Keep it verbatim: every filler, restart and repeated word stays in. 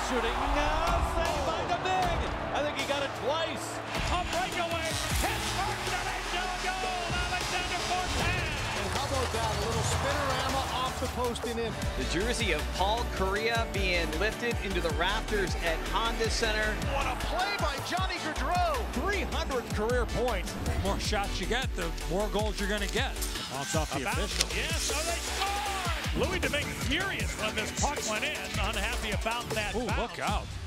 shooting. Now saved by the big. I think he got it twice. A breakaway. Pittsburgh dimensional goal. Alexander Fortan. And how about that? A little spinorama off the post and in. The jersey of Paul Kariya being lifted into the rafters at Honda Center. What a play by Johnny Gaudreau. three hundred career points. The more shots you get, the more goals you're going to get. Bounce off the About, official. Yes, oh, they scored! Louis Domingue furious when this puck went in. Unhappy about that. Ooh, look out.